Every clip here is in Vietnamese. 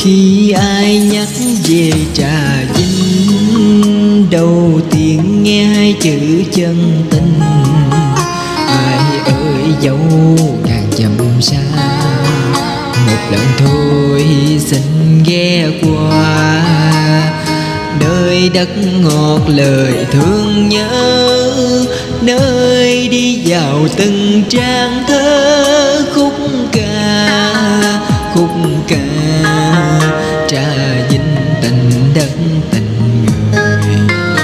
Khi ai nhắc về Trà Vinh, đầu tiên nghe hai chữ chân tình. Ai ơi dẫu ngàn dặm xa, một lần thôi xin ghé qua. Nơi đất ngọt lời thương nhớ, nơi đi vào từng trang thơ. Khúc ca Trà Vinh tình đất tình người.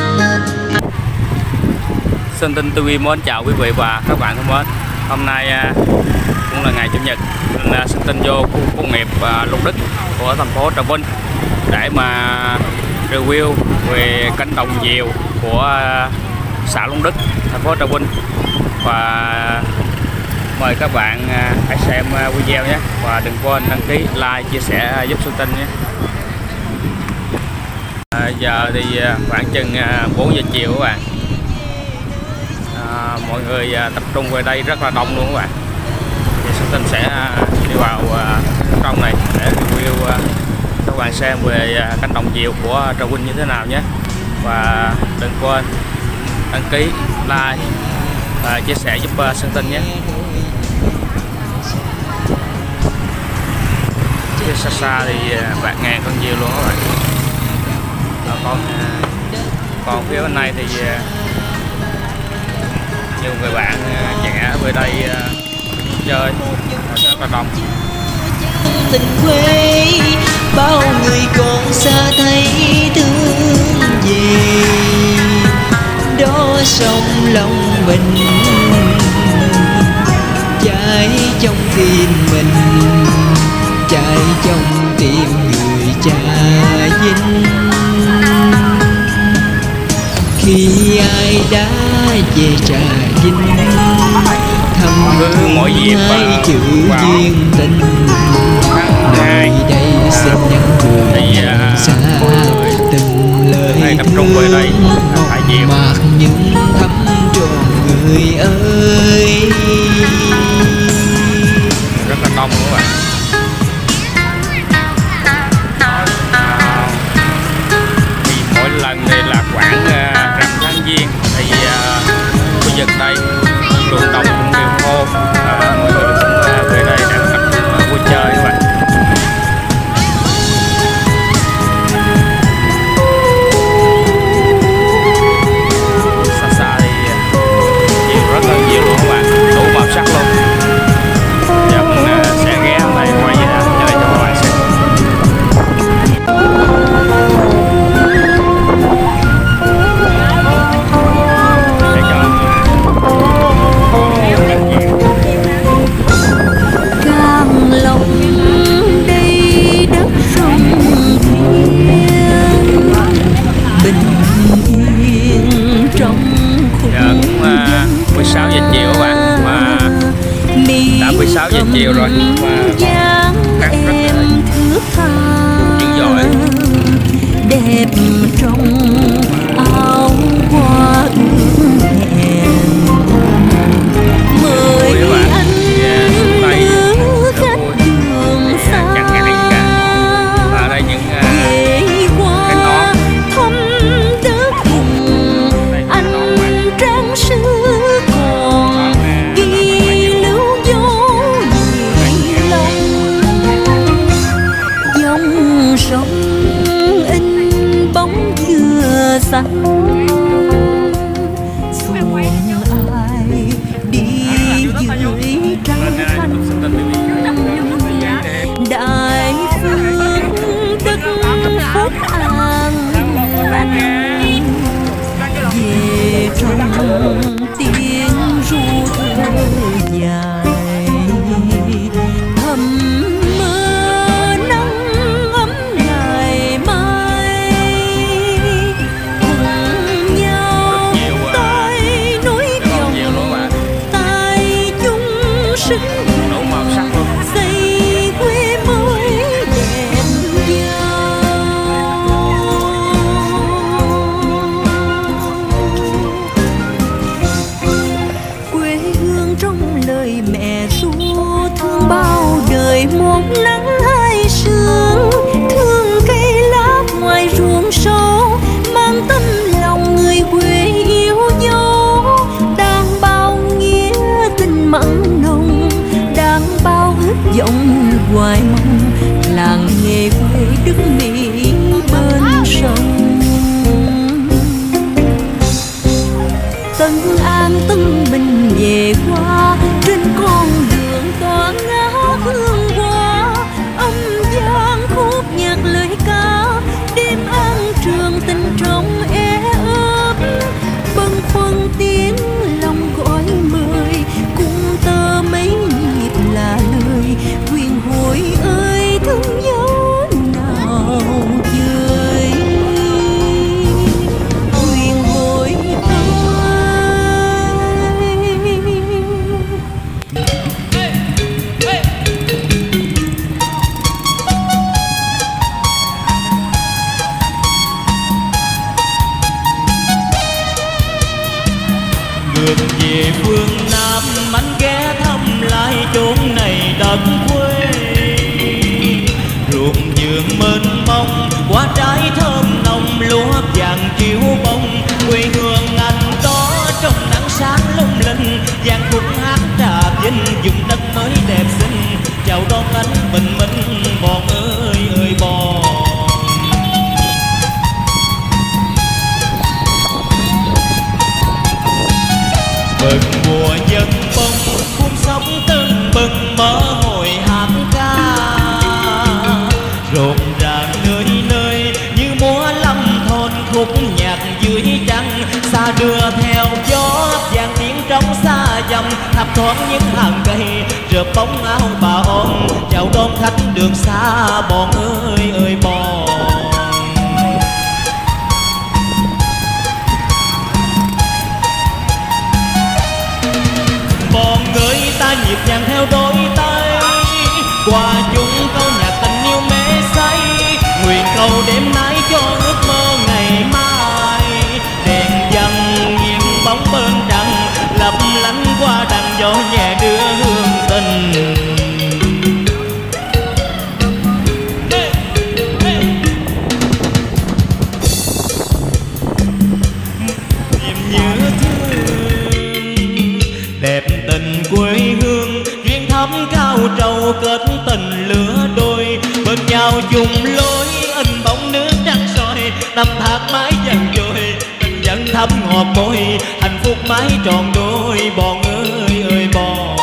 Sơn Tinh TV mến chào quý vị và các bạn thân mến. Hôm nay cũng là ngày Chủ nhật, nên Sơn Tinh vô khu công nghiệp Lục Đức của thành phố Trà Vinh để mà review về cánh đồng diều của xã Long Đức, thành phố Trà Vinh. Và mời các bạn hãy xem video nhé, và đừng quên đăng ký, like, chia sẻ giúp Sơn Tinh nhé. Giờ thì khoảng chừng 4 giờ chiều các bạn. Mọi người tập trung về đây rất là đông luôn các bạn. Thì Sơn Tinh sẽ đi vào trong này để review các bạn xem về cánh đồng diều của Trà Vinh như thế nào nhé. Và đừng quên đăng ký, like và chia sẻ giúp Sơn Tinh nhé. Phía xa xa thì bạt ngàn con diều luôn các bạn. Còn phía bên này thì nhiều người bạn trẻ về đây chơi rất là đông. Tình quê bao người còn xa thấy thương về, đó sông lòng mình cháy trong tim mình, cháy trong tim người Trà Vinh. Khi ai đã về Trà Vinh, thăm mỗi dịp hai chữ duyên tình. Nơi đây xin nhắn gửi xa từng lời thương mộc mạc nhưng thắm tròn người ơi. Rất là đông các bạn. Thì mỗi lần thì là khoảng rằm tháng Giêng thì khu vực đây đường đông cũng đều khô. Mọi người cũng về đây để vui chơi các bạn. Xa xa thì nhiều, rất là nhiều luôn các bạn, đủ màu sắc luôn. Giờ mình sẽ ghé này quay về đây cho các bạn xem. Chiều rồi mà cắt rất là dữ dội. Đẹp trong áo hoa ước hẹn, mời anh đưa khách đường xa ở đây những về qua thăm đất vùng anh trang sư còn ghi lưu dấu nhiều lòng. Dòng sông in bóng dừa xanh, xuồng ai đi dưới trăng thanh. Đại phương đất phúc an lành, về trong tiếng ru thơ dài. Thầm mơ nắng ấm ngày mai, cùng vườn mênh mông, quả trái thơm nồng lúa vàng chiếu bông. Quê hương anh đó trong nắng sáng lung linh, giang khúc hát trà vinh vùng đất mới đẹp xinh. Chào đón anh bình minh bòn ơi ơi bòn. Mừng mùa dân bông cuốn sóng tưng bừng mở hội hát ca, rộn ràng nơi nơi như múa lâm thôn khúc nhạc dưới trăng. Xa đưa theo gió vàng tiếng trong xa dầm, thấp thoáng những hàng cây rợp bóng áo bà ôm. Chào đón khách đường xa bòn ơi ơi bòn. Bòn người ta nhịp nhàng theo đôi tay, qua chung câu nhạc tình yêu mê say. Nguyện cầu đêm nay cho ước mơ ngày mai, đèn vàng nghiêng bóng bên trăng, lấp lánh qua đàn gió nhẹ đưa hương tình. Niềm nhớ thương đẹp tình quê hương, duyên thắm cao trầu kết tình lứa đôi. Bên nhau chung lối in bóng nước trắng soi, năm tháng mãi dần trôi tình vẫn thắm ngọt môi. Hạnh phúc mãi tròn đôi bòn ơi ơi bòn.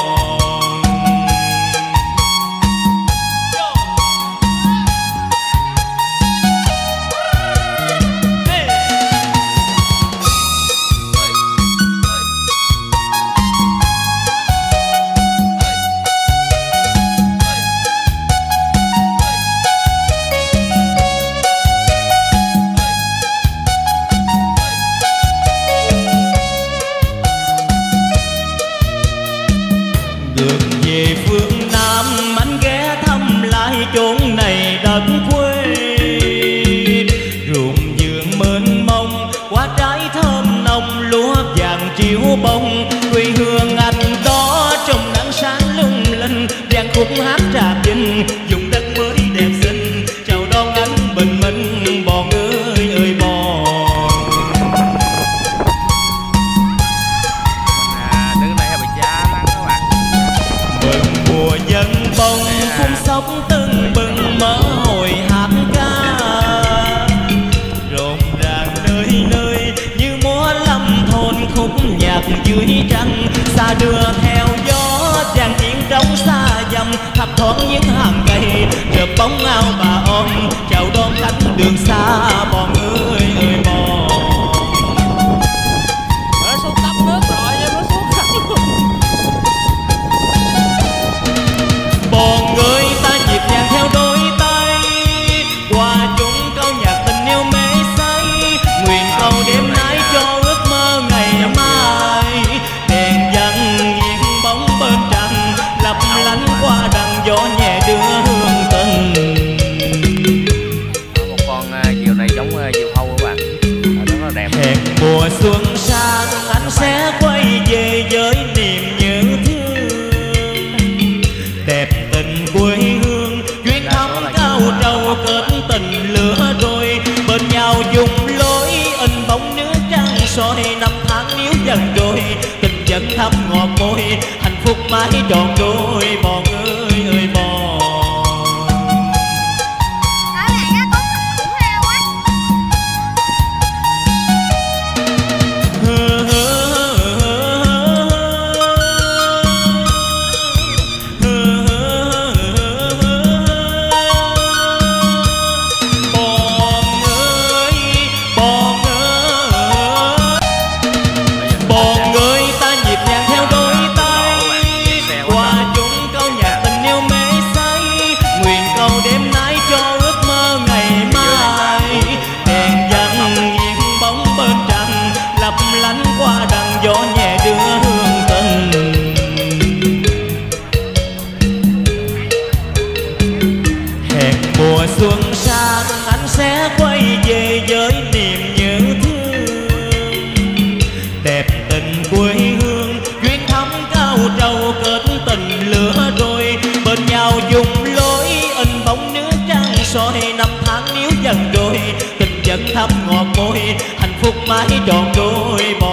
Ngược về phương Nam anh ghé thăm lại chốn này đất quê. Ruộng vườn mênh mông, quả trái thơm nồng lúa vàng chiếu bông. Quê hương anh đó trong nắng sáng lung linh, vang khúc hát trà vinh vùng đất mới đẹp xinh. Chào đón anh bình minh bòn ơi ơi bòn. Đứng đây hơi bị chán lắm các bạn. Mừng mùa dân bông cuốn sóng tưng bừng mở hội hát ca, rộn ràng nơi nơi như múa lâm thôn khúc nhạc dưới trăng. Xa đưa theo gió vàng tiếng trống xa dầm, thấp thoáng những hàng cây rợp bóng áo bà ôm. Chào đón khách đường xa bòn ơi ơi bòn. Nó xuống tắm nước rồi chứ nó xuống khăn luôn. Bòn người ta nhịp nhàng theo đôi tay, qua chung câu nhạc tình yêu mê say. Nguyện cầu đêm nay cho ước mơ ngày mai, đèn vàng nghiêng bóng bên trăng, lấp lánh qua đàn gió nhẹ đưa hương tình. Một con diều này giống diều hâu các bạn, rất là đẹp. Hẹn mùa xuân sang anh sẽ quay về với niềm nhớ thương. Đẹp tình quê hương duyên thắm cao trầu kết tình lứa đôi. Bên nhau dùng lối in bóng nước trăng soi, năm tháng níu dần trôi tình vẫn thắm ngọt môi. Hạnh phúc mãi tròn đôi bòn ơi ơi bòn. Bòn người ta nhịp nhàng theo đôi tay, qua chung câu nhạc tình yêu mê say. Nguyện cầu đêm nay cho ước mơ ngày mai, đèn vàng nghiêng bóng bên trăng, lấp lánh qua đàn gió nhẹ đưa hương tình. Hẹn mùa xuân sang anh sẽ quay về với niềm nhớ thương. Đẹp tình quê hương duyên thắm cao trầu kết tình lứa đôi. Bên nhau dùng lối in bóng nước trăng soi, năm tháng níu dần trôi, tình vẫn thắm ngọt môi, hạnh phúc mãi tròn đôi.